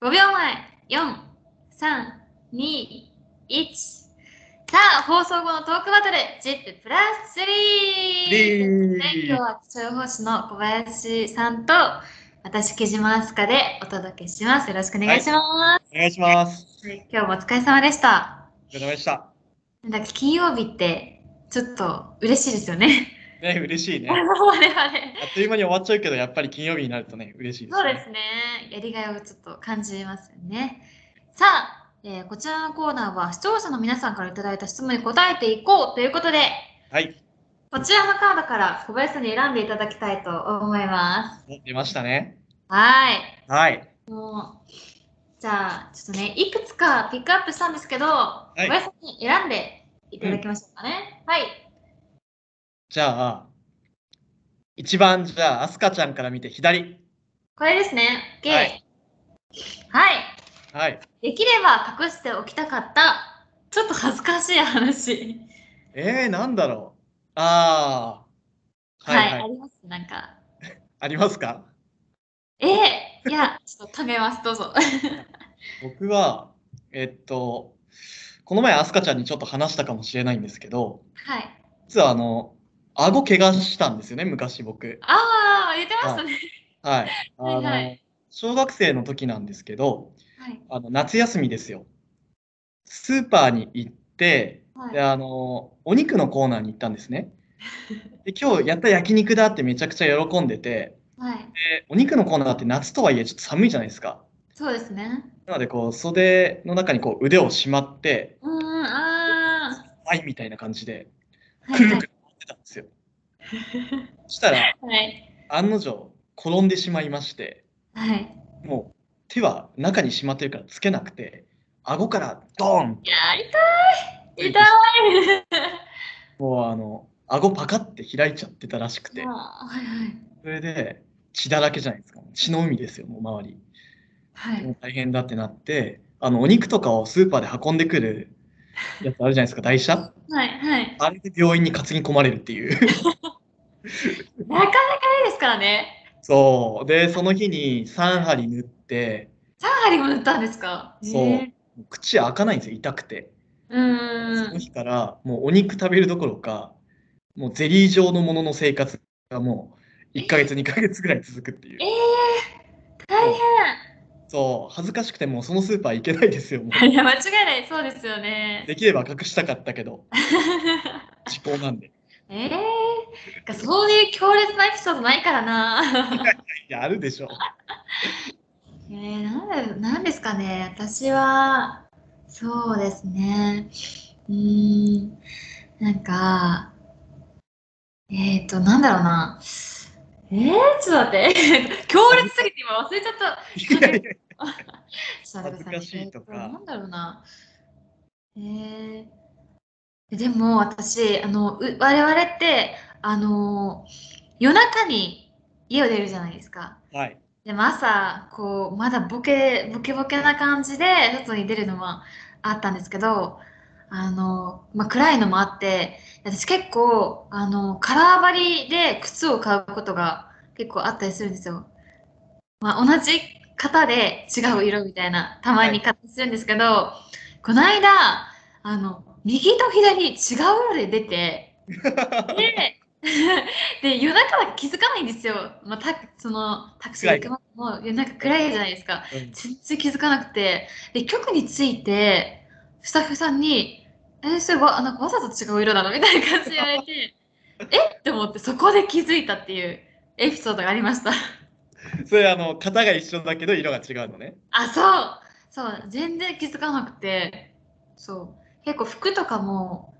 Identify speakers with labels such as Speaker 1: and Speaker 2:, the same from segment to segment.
Speaker 1: 5秒前、4、3、2、1。さあ、放送後のトークバトル、ZIP プラス3。今日は気象予報士の小林さんと、私、木島明日香でお届けします。よろしくお願いします。
Speaker 2: お願いします。
Speaker 1: 今日もお疲れ様でした。
Speaker 2: お疲れ様でした。
Speaker 1: なんだっけ、金曜日って、ちょっと嬉しいですよね。
Speaker 2: ね、嬉しいね。
Speaker 1: 我々。
Speaker 2: あっという間に終わっちゃうけど、やっぱり金曜日になるとね、嬉しいですね。
Speaker 1: そうですね。やりがいをちょっと感じますよね。さあ、こちらのコーナーは視聴者の皆さんからいただいた質問に答えていこうということで、
Speaker 2: はい。
Speaker 1: こちらのカードから小林さんに選んでいただきたいと思います。
Speaker 2: 出ましたね。
Speaker 1: はい。
Speaker 2: はい。
Speaker 1: じゃあ、ちょっとね、いくつかピックアップしたんですけど、小林さんに選んでいただきましょうかね。はい。
Speaker 2: じゃあ、一番、じゃあ、飛鳥ちゃんから見て左。
Speaker 1: これですね。OK。
Speaker 2: はい。
Speaker 1: はい。
Speaker 2: はい。
Speaker 1: できれば隠しておきたかった、ちょっと恥ずかしい話。
Speaker 2: なんだろう。ああ、はい
Speaker 1: はい、
Speaker 2: はい。
Speaker 1: あります。なんか。
Speaker 2: ありますか？
Speaker 1: いや、ちょっと考えます。どうぞ。
Speaker 2: 僕は、この前、飛鳥ちゃんにちょっと話したかもしれないんですけど、
Speaker 1: はい。
Speaker 2: 実は顎怪我したんですよね、昔僕。
Speaker 1: ああ、言ってまし
Speaker 2: はい。
Speaker 1: たね。
Speaker 2: はい。
Speaker 1: はいはい。
Speaker 2: 小学生の時なんですけど、
Speaker 1: はい。
Speaker 2: 夏休みですよ。スーパーに行って、
Speaker 1: はい。
Speaker 2: で、お肉のコーナーに行ったんですね。で、今日やった焼肉だってめちゃくちゃ喜んでて、
Speaker 1: はい。
Speaker 2: で、お肉のコーナーって夏とはいえちょっと寒いじゃないですか。
Speaker 1: そうですね。
Speaker 2: なので、袖の中に腕をしまって、はいみたいな感じで、
Speaker 1: はいはい。
Speaker 2: くるくる回ってたんですよ。そしたら、
Speaker 1: はい。
Speaker 2: 案の定、転んでしまいまして、
Speaker 1: はい。
Speaker 2: もう手は中にしまってるからつけなくて、顎からドーンと
Speaker 1: いやー、痛い。痛
Speaker 2: ついてし
Speaker 1: い。
Speaker 2: もう顎パカって開いちゃってたらしくて、
Speaker 1: はいはい。
Speaker 2: それで血だらけじゃないですか。血の海ですよ、もう周り。でも
Speaker 1: はい。
Speaker 2: 大変だってなって、お肉とかをスーパーで運んでくるやつあるじゃないですか、台車。
Speaker 1: はいはい。
Speaker 2: あれで病院に担ぎ込まれるっていう。
Speaker 1: なかなかいいですからね。
Speaker 2: そう。で、その日に3針縫って、
Speaker 1: 3針も塗ったんですか？
Speaker 2: そう。口開かないんですよ、痛くて。
Speaker 1: うー
Speaker 2: その日
Speaker 1: ん。
Speaker 2: からもうお肉食べるどころか、もうゼリー状のものの生活がもう1ヶ月、2ヶ月ぐらい続くっていう。
Speaker 1: 大
Speaker 2: もうそう、恥ずかしくてもうそのスーパー行けないですよ、も
Speaker 1: 変。い
Speaker 2: う。
Speaker 1: や、間違いない。そうですよね。
Speaker 2: できれば隠したかったけど、時効なんで。
Speaker 1: そういう強烈なエピソードないからな。
Speaker 2: いや、あるでしょ
Speaker 1: なんですかね。私は、そうですね。なんか、なんだろうな。ちょっと待って。強烈すぎて今忘れちゃった。
Speaker 2: いやいや、
Speaker 1: ちょっと待ってくださいね。
Speaker 2: 恥ずかしいとか。
Speaker 1: なんだろうな。でも私、我々って、夜中に家を出るじゃないですか。
Speaker 2: はい。
Speaker 1: でも朝、まだボケな感じで外に出るのもあったんですけど、暗いのもあって、私結構、カラー張りで靴を買うことが結構あったりするんですよ。同じ型で違う色みたいな、たま
Speaker 2: はい。
Speaker 1: に買ったりするんですけど、この間、右と左違う色で出て、で、で、夜中は気づかないんですよ。タクシーで行く
Speaker 2: 暗いから。
Speaker 1: までも夜中暗いじゃないですか。
Speaker 2: うん。
Speaker 1: 全然気づかなくて。で、局に着いて、スタッフさんに、それなんかわざと違う色なのみたいな感じで言われて、って思ってそこで気づいたっていうエピソードがありました。
Speaker 2: それ、型が一緒だけど色が違うのね。
Speaker 1: そう、全然気づかなくて、そう、結構服とかも、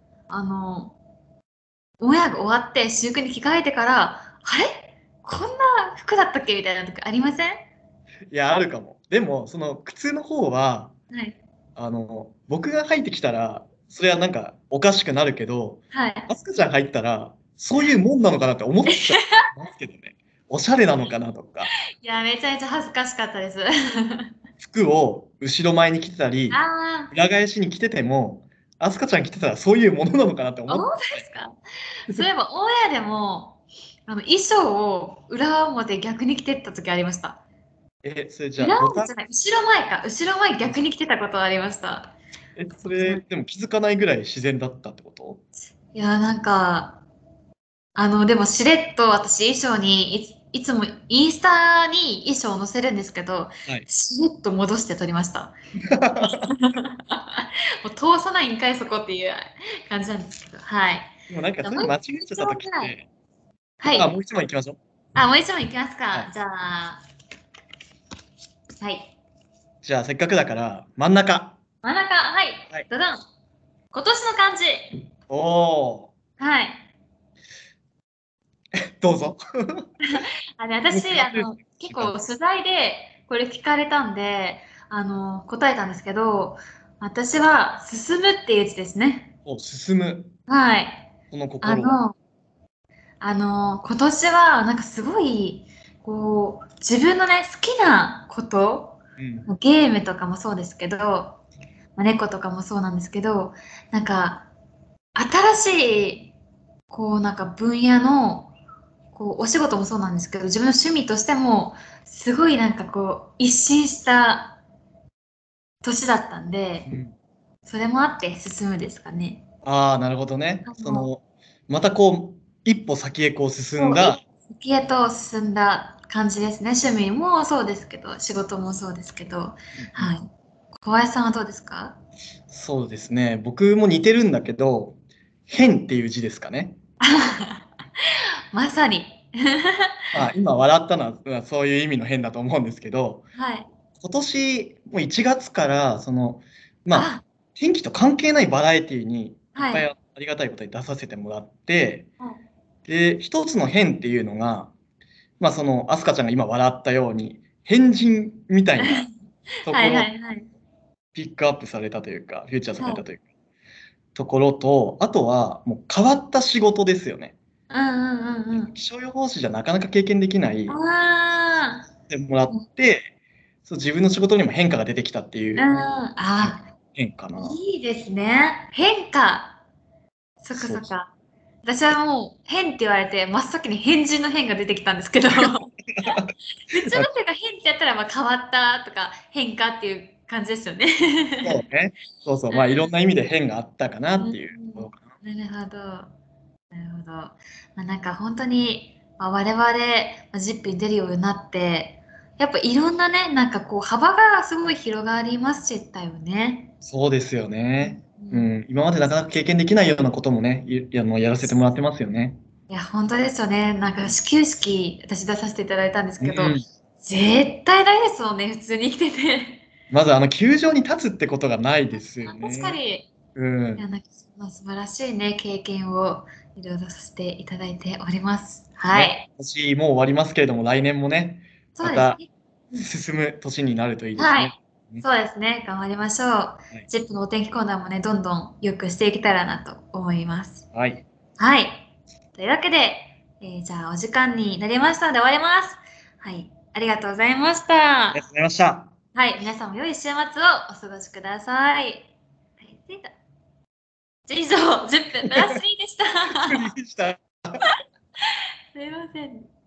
Speaker 1: オンエアが終わって私服に着替えてから、あれこんな服だったっけみたいな時ありません？
Speaker 2: いや、あるかも。でも、その靴の方は、
Speaker 1: はい。
Speaker 2: 僕が入ってきたら、それはなんかおかしくなるけど、
Speaker 1: はい。
Speaker 2: アスカちゃん入ったら、そういうもんなのかなって思っちゃいますけどね。おしゃれなのかなとか、
Speaker 1: いや、めちゃめちゃ恥ずかしかったです。
Speaker 2: 服を後ろ前に着てたり、
Speaker 1: あ
Speaker 2: 裏返しに着てても、アスカちゃん着てたらそういうものなのかなって思っ
Speaker 1: 本当ですか？そういえば、オンエアでも、衣装を裏表逆に着てった時ありました。
Speaker 2: それじゃあ、
Speaker 1: 裏
Speaker 2: ボタン、
Speaker 1: 表じゃない、後ろ前か。後ろ前逆に着てたことはありました。
Speaker 2: それ、でも気づかないぐらい自然だったってこと？
Speaker 1: いや、なんか、でもしれっと私衣装にいつもインスタに衣装を載せるんですけど、
Speaker 2: はい。
Speaker 1: しれっと戻して撮りました。もう通さないんかいそこっていう感じなんですけど、はい。
Speaker 2: でもなんか
Speaker 1: じゃあもう
Speaker 2: そういうの間違えちゃった
Speaker 1: 一問ぐらい。
Speaker 2: 時って、もう
Speaker 1: はい。
Speaker 2: 一問いきましょう。
Speaker 1: あ、もう一問いきますか。
Speaker 2: はい。
Speaker 1: じゃあ、はい。
Speaker 2: じゃあ、せっかくだから、真ん中。
Speaker 1: 真ん中、はい。
Speaker 2: はい。
Speaker 1: ドドン。今年の漢字。
Speaker 2: お
Speaker 1: はい。
Speaker 2: どうぞ。もう
Speaker 1: 私、
Speaker 2: 決まってるんですね、
Speaker 1: 結構
Speaker 2: 今年の漢字。
Speaker 1: 取材でこれ聞かれたんで、答えたんですけど、私は進むっていう字ですね。
Speaker 2: 進む。
Speaker 1: はい。
Speaker 2: その心は。
Speaker 1: あの、今年はなんかすごい、自分のね、好きなこと、
Speaker 2: うん。
Speaker 1: ゲームとかもそうですけど、猫とかもそうなんですけど、なんか、新しい、なんか分野の、お仕事もそうなんですけど、自分の趣味としても、すごいなんか一新した年だったんで、
Speaker 2: うん。
Speaker 1: それもあって進むですかね。
Speaker 2: ああ、なるほどね。
Speaker 1: あの、
Speaker 2: また一歩先へ進んだ。
Speaker 1: 一歩先へと進んだ感じですね。趣味もそうですけど、仕事もそうですけど、
Speaker 2: うんうん。
Speaker 1: はい。小林さんはどうですか？
Speaker 2: そうですね。僕も似てるんだけど、変っていう字ですかね。
Speaker 1: まさに。
Speaker 2: まあ、今笑ったのはそういう意味の変だと思うんですけど、
Speaker 1: はい。
Speaker 2: 今年もう1月から、まあ、
Speaker 1: あ、
Speaker 2: 天気と関係ないバラエティにいっぱい
Speaker 1: はい。
Speaker 2: ありがたいことに出させてもらって、
Speaker 1: はい。
Speaker 2: で、一つの変っていうのが、まあ、アスカちゃんが今笑ったように、変人みたいなと
Speaker 1: はいは
Speaker 2: ころを
Speaker 1: いはい。
Speaker 2: ピックアップされたというか、フューチャーさ
Speaker 1: はい。
Speaker 2: れたというか、ところと、あとはもう変わった仕事ですよね。
Speaker 1: うんうんうんうん。
Speaker 2: 気象予報士じゃなかなか経験できない、
Speaker 1: あ
Speaker 2: でもらって、自分の仕事にも変化が出てきたって
Speaker 1: あ、
Speaker 2: いう、
Speaker 1: うん、あ、
Speaker 2: 変かな。
Speaker 1: いいですね。変化。そっか
Speaker 2: そう。
Speaker 1: そっか。私はもう変って言われて真っ先に変人の変が出てきたんですけど、普通の
Speaker 2: あ、
Speaker 1: 人が変ってやったらまあ変わったとか変化っていう感じですよね。
Speaker 2: そうね。そうそう。まあ、いろんな意味で変があったかな
Speaker 1: うん、
Speaker 2: っていうところかな。
Speaker 1: なるほど。なるほど。なんか本当に、我々、ジップに出るようになって、やっぱいろんなね、なんか幅がすごい広がりましたよね。
Speaker 2: そうですよね。
Speaker 1: うん、
Speaker 2: うん。今までなかなか経験できないようなこともね、やらせてもらってますよね。
Speaker 1: いや、本当ですよね。なんか始球式、私出させていただいたんですけど、
Speaker 2: うん。
Speaker 1: 絶対ないですもんね、普通に生きてて。
Speaker 2: まず、球場に立つってことがないですよ
Speaker 1: 確か
Speaker 2: ね。
Speaker 1: に。いや、
Speaker 2: うん。
Speaker 1: なんかその素晴らしいね、経験をいろいろさせていただいております。は
Speaker 2: ね。
Speaker 1: い。
Speaker 2: 年もう終わりますけれども、来年もね、また
Speaker 1: そうですね。うん、
Speaker 2: 進む年になるといいです
Speaker 1: はい。
Speaker 2: ね。ね。
Speaker 1: そうですね。頑張りましょう。
Speaker 2: はい。
Speaker 1: ジップのお天気コーナーもね、どんどん良くしていけたらなと思います。
Speaker 2: はい。
Speaker 1: はい。というわけで、じゃあお時間になりましたので終わります。はい。ありがとうございました。
Speaker 2: ありがとうございました。
Speaker 1: はい。皆さんも良い週末をお過ごしください。はい。以上、10分プラス3でした。
Speaker 2: びっくりした。
Speaker 1: すいません。